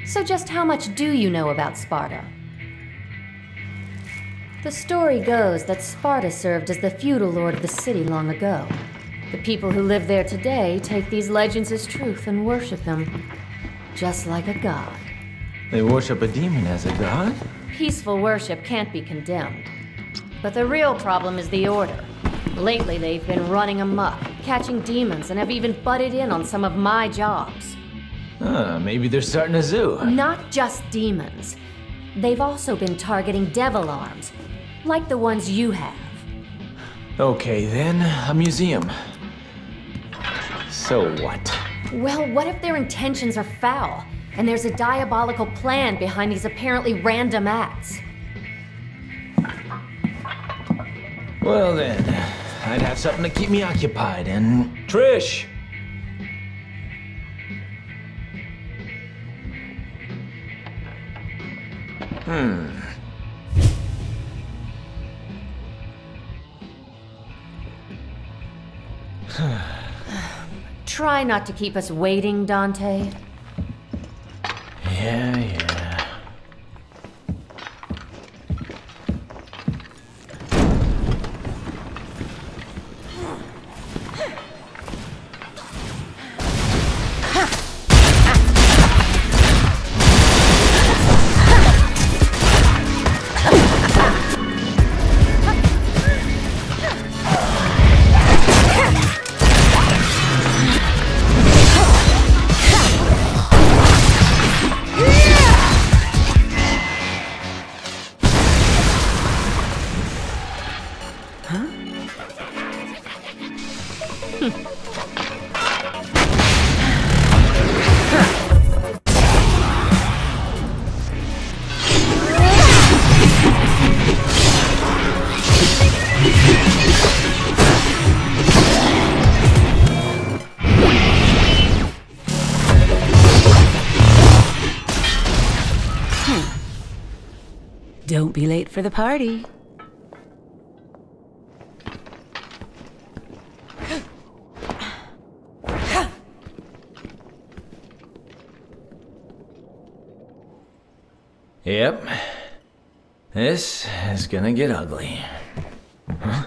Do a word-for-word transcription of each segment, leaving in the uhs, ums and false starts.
So just how much do you know about Sparta? The story goes that Sparta served as the feudal lord of the city long ago. The people who live there today take these legends as truth and worship him, just like a god. They worship a demon as a god? Peaceful worship can't be condemned. But the real problem is the Order. Lately, they've been running amok, catching demons, and have even butted in on some of my jobs. Uh, maybe they're starting a zoo. Not just demons. They've also been targeting devil arms, like the ones you have. Okay, then, a museum. So what? Well, what if their intentions are foul, and there's a diabolical plan behind these apparently random acts? Well then, I'd have something to keep me occupied, and... Trish! Hmm. Try not to keep us waiting, Dante. Yeah, yeah. Don't be late for the party. Yep. This is gonna get ugly. Huh?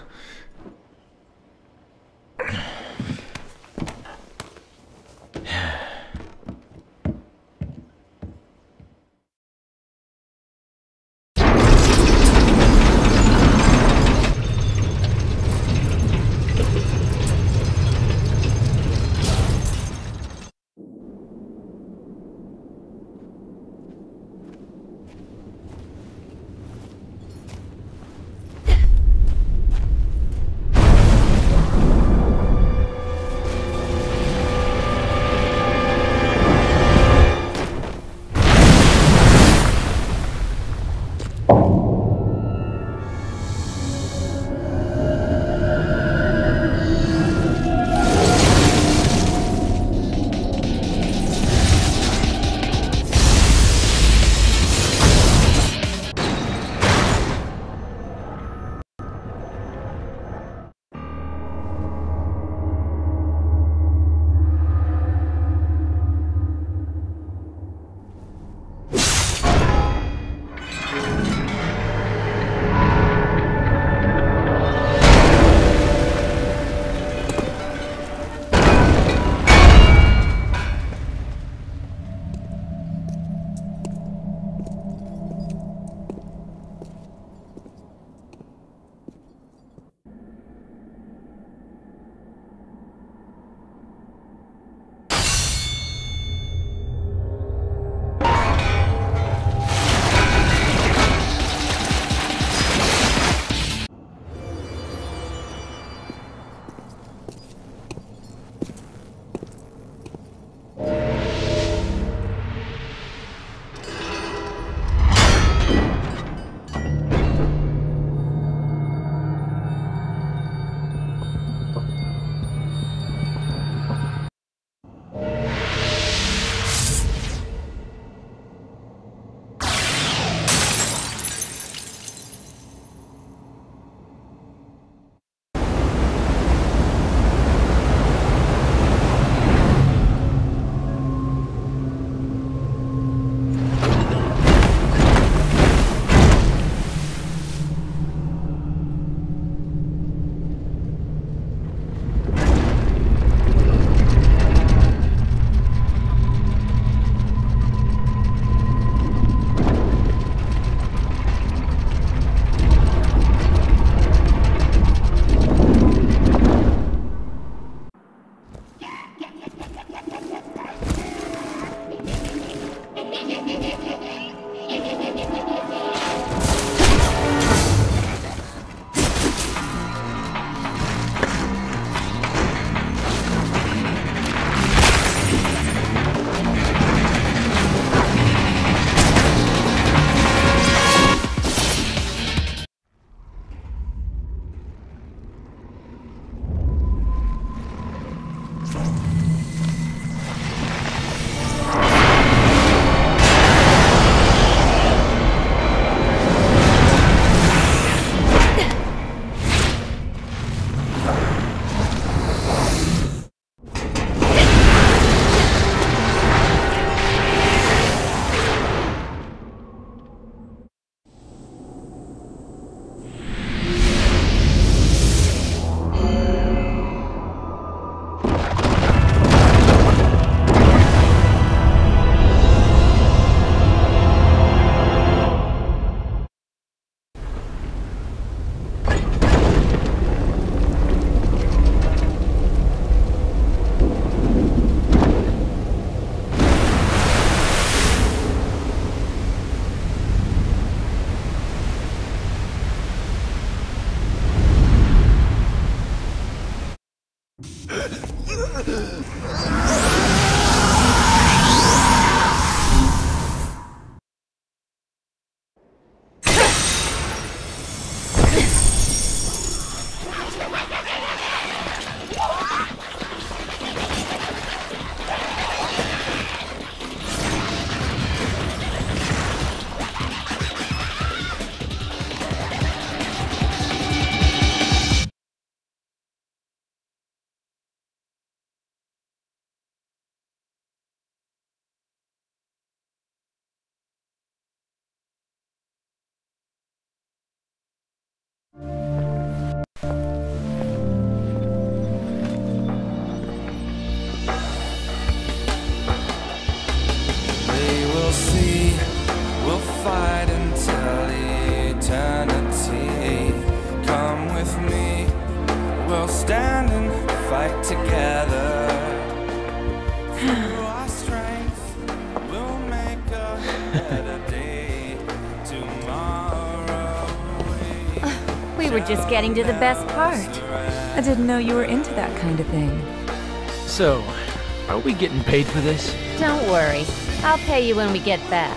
We were just getting to the best part. I didn't know you were into that kind of thing. So, are we getting paid for this? Don't worry. I'll pay you when we get back.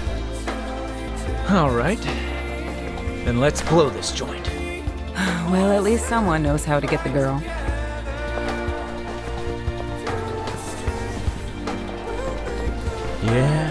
All right. Then let's blow this joint. Well, at least someone knows how to get the girl. Yeah,